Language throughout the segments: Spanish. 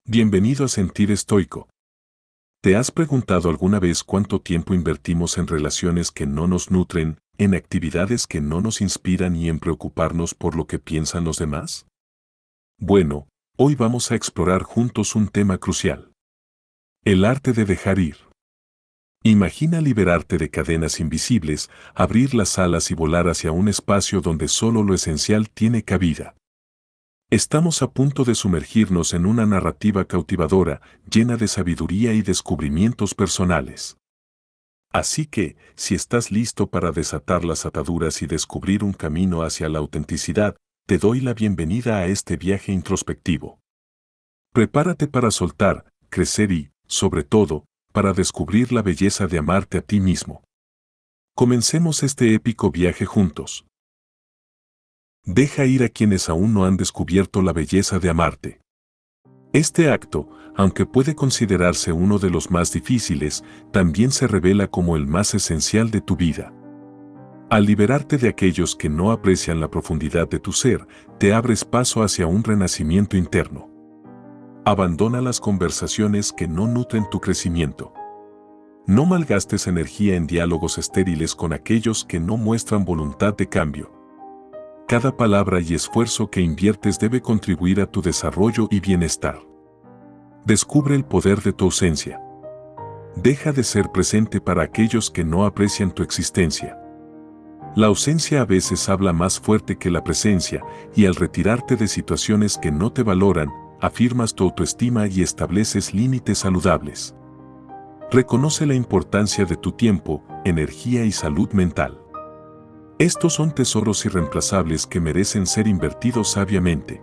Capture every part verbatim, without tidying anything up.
Bienvenido a Sentir Estoico. ¿Te has preguntado alguna vez cuánto tiempo invertimos en relaciones que no nos nutren, en actividades que no nos inspiran y en preocuparnos por lo que piensan los demás? Bueno, hoy vamos a explorar juntos un tema crucial. El arte de dejar ir. Imagina liberarte de cadenas invisibles, abrir las alas y volar hacia un espacio donde solo lo esencial tiene cabida. Estamos a punto de sumergirnos en una narrativa cautivadora, llena de sabiduría y descubrimientos personales. Así que, si estás listo para desatar las ataduras y descubrir un camino hacia la autenticidad, te doy la bienvenida a este viaje introspectivo. Prepárate para soltar, crecer y, sobre todo, para descubrir la belleza de amarte a ti mismo. Comencemos este épico viaje juntos. Deja ir a quienes aún no han descubierto la belleza de amarte. Este acto, aunque puede considerarse uno de los más difíciles, también se revela como el más esencial de tu vida. Al liberarte de aquellos que no aprecian la profundidad de tu ser, te abres paso hacia un renacimiento interno. Abandona las conversaciones que no nutren tu crecimiento. No malgastes energía en diálogos estériles con aquellos que no muestran voluntad de cambio. Cada palabra y esfuerzo que inviertes debe contribuir a tu desarrollo y bienestar. Descubre el poder de tu ausencia. Deja de ser presente para aquellos que no aprecian tu existencia. La ausencia a veces habla más fuerte que la presencia, y al retirarte de situaciones que no te valoran, afirmas tu autoestima y estableces límites saludables. Reconoce la importancia de tu tiempo, energía y salud mental. Estos son tesoros irreemplazables que merecen ser invertidos sabiamente.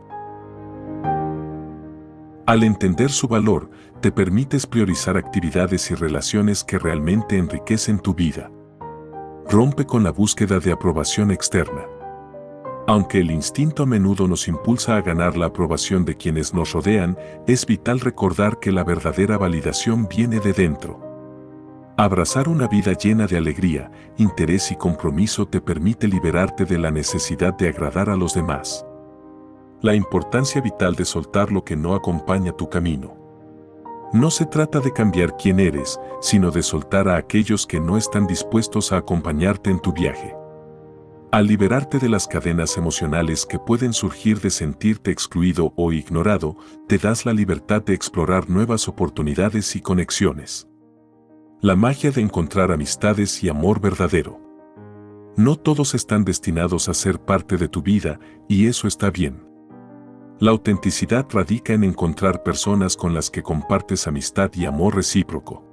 Al entender su valor, te permites priorizar actividades y relaciones que realmente enriquecen tu vida. Rompe con la búsqueda de aprobación externa. Aunque el instinto a menudo nos impulsa a ganar la aprobación de quienes nos rodean, es vital recordar que la verdadera validación viene de dentro. Abrazar una vida llena de alegría, interés y compromiso te permite liberarte de la necesidad de agradar a los demás. La importancia vital de soltar lo que no acompaña tu camino. No se trata de cambiar quién eres, sino de soltar a aquellos que no están dispuestos a acompañarte en tu viaje. Al liberarte de las cadenas emocionales que pueden surgir de sentirte excluido o ignorado, te das la libertad de explorar nuevas oportunidades y conexiones. La magia de encontrar amistades y amor verdadero. No todos están destinados a ser parte de tu vida, y eso está bien. La autenticidad radica en encontrar personas con las que compartes amistad y amor recíproco.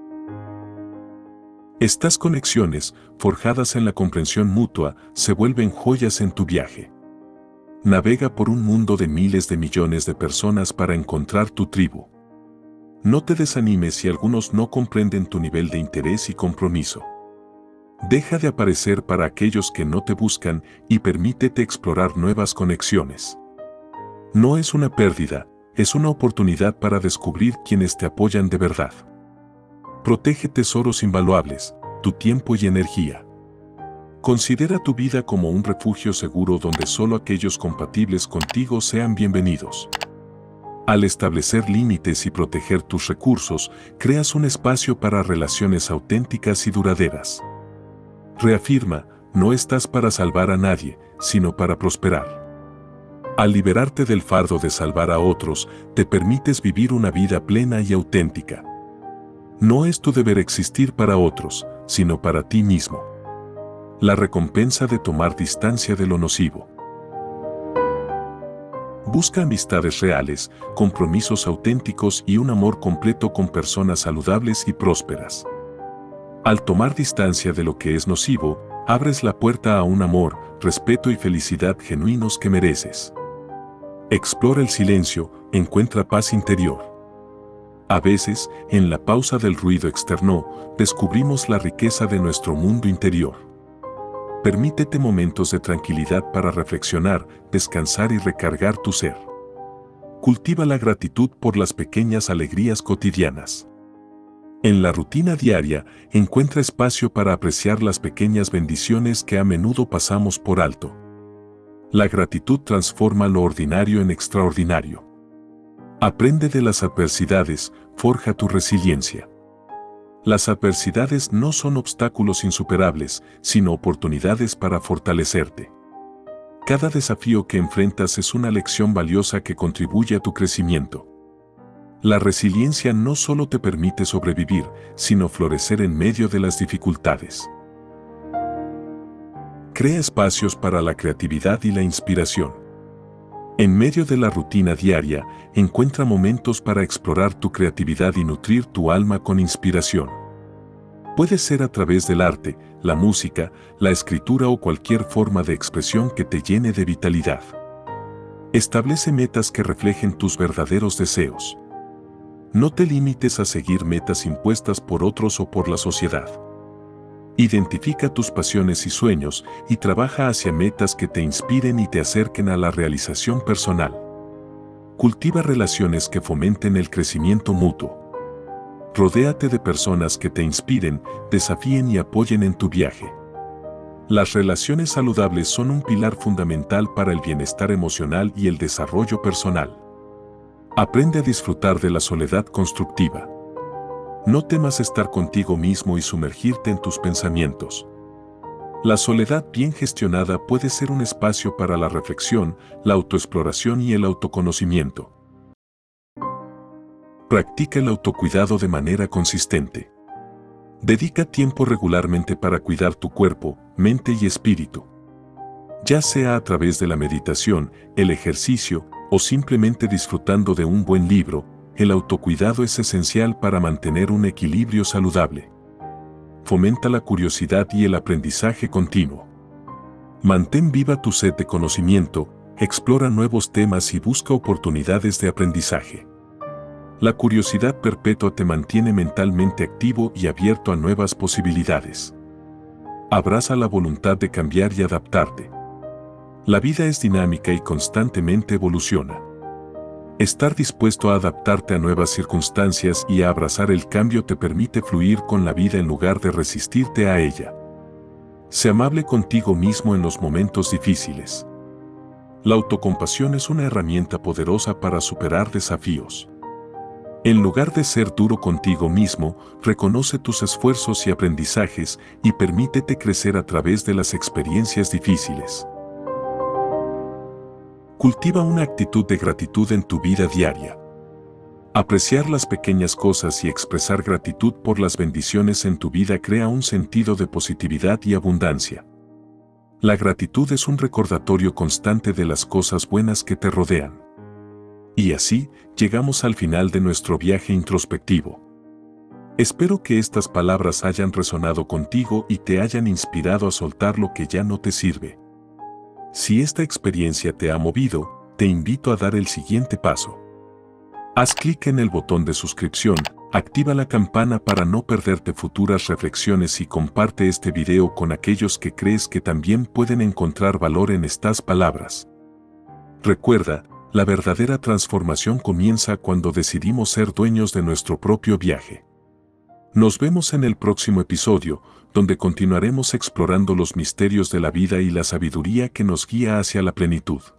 Estas conexiones, forjadas en la comprensión mutua, se vuelven joyas en tu viaje. Navega por un mundo de miles de millones de personas para encontrar tu tribu. No te desanimes si algunos no comprenden tu nivel de interés y compromiso. Deja de aparecer para aquellos que no te buscan y permítete explorar nuevas conexiones. No es una pérdida, es una oportunidad para descubrir quienes te apoyan de verdad. Protege tesoros invaluables, tu tiempo y energía. Considera tu vida como un refugio seguro donde solo aquellos compatibles contigo sean bienvenidos. Al establecer límites y proteger tus recursos, creas un espacio para relaciones auténticas y duraderas. Reafirma, no estás para salvar a nadie, sino para prosperar. Al liberarte del fardo de salvar a otros, te permites vivir una vida plena y auténtica. No es tu deber existir para otros, sino para ti mismo. La recompensa de tomar distancia de lo nocivo. Busca amistades reales, compromisos auténticos y un amor completo con personas saludables y prósperas. Al tomar distancia de lo que es nocivo, abres la puerta a un amor, respeto y felicidad genuinos que mereces. Explora el silencio, encuentra paz interior. A veces, en la pausa del ruido externo, descubrimos la riqueza de nuestro mundo interior. Permítete momentos de tranquilidad para reflexionar, descansar y recargar tu ser. Cultiva la gratitud por las pequeñas alegrías cotidianas. En la rutina diaria, encuentra espacio para apreciar las pequeñas bendiciones que a menudo pasamos por alto. La gratitud transforma lo ordinario en extraordinario. Aprende de las adversidades, forja tu resiliencia. Las adversidades no son obstáculos insuperables, sino oportunidades para fortalecerte. Cada desafío que enfrentas es una lección valiosa que contribuye a tu crecimiento. La resiliencia no solo te permite sobrevivir, sino florecer en medio de las dificultades. Crea espacios para la creatividad y la inspiración. En medio de la rutina diaria, encuentra momentos para explorar tu creatividad y nutrir tu alma con inspiración. Puede ser a través del arte, la música, la escritura o cualquier forma de expresión que te llene de vitalidad. Establece metas que reflejen tus verdaderos deseos. No te limites a seguir metas impuestas por otros o por la sociedad. Identifica tus pasiones y sueños y trabaja hacia metas que te inspiren y te acerquen a la realización personal. Cultiva relaciones que fomenten el crecimiento mutuo. Rodéate de personas que te inspiren, desafíen y apoyen en tu viaje. Las relaciones saludables son un pilar fundamental para el bienestar emocional y el desarrollo personal. Aprende a disfrutar de la soledad constructiva. No temas estar contigo mismo y sumergirte en tus pensamientos. La soledad bien gestionada puede ser un espacio para la reflexión, la autoexploración y el autoconocimiento. Practica el autocuidado de manera consistente. Dedica tiempo regularmente para cuidar tu cuerpo, mente y espíritu. Ya sea a través de la meditación, el ejercicio o simplemente disfrutando de un buen libro, el autocuidado es esencial para mantener un equilibrio saludable. Fomenta la curiosidad y el aprendizaje continuo. Mantén viva tu sed de conocimiento, explora nuevos temas y busca oportunidades de aprendizaje. La curiosidad perpetua te mantiene mentalmente activo y abierto a nuevas posibilidades. Abraza la voluntad de cambiar y adaptarte. La vida es dinámica y constantemente evoluciona. Estar dispuesto a adaptarte a nuevas circunstancias y a abrazar el cambio te permite fluir con la vida en lugar de resistirte a ella. Sé amable contigo mismo en los momentos difíciles. La autocompasión es una herramienta poderosa para superar desafíos. En lugar de ser duro contigo mismo, reconoce tus esfuerzos y aprendizajes y permítete crecer a través de las experiencias difíciles. Cultiva una actitud de gratitud en tu vida diaria. Apreciar las pequeñas cosas y expresar gratitud por las bendiciones en tu vida crea un sentido de positividad y abundancia. La gratitud es un recordatorio constante de las cosas buenas que te rodean. Y así, llegamos al final de nuestro viaje introspectivo. Espero que estas palabras hayan resonado contigo y te hayan inspirado a soltar lo que ya no te sirve. Si esta experiencia te ha movido, te invito a dar el siguiente paso. Haz clic en el botón de suscripción, activa la campana para no perderte futuras reflexiones y comparte este video con aquellos que crees que también pueden encontrar valor en estas palabras. Recuerda, la verdadera transformación comienza cuando decidimos ser dueños de nuestro propio viaje. Nos vemos en el próximo episodio, donde continuaremos explorando los misterios de la vida y la sabiduría que nos guía hacia la plenitud.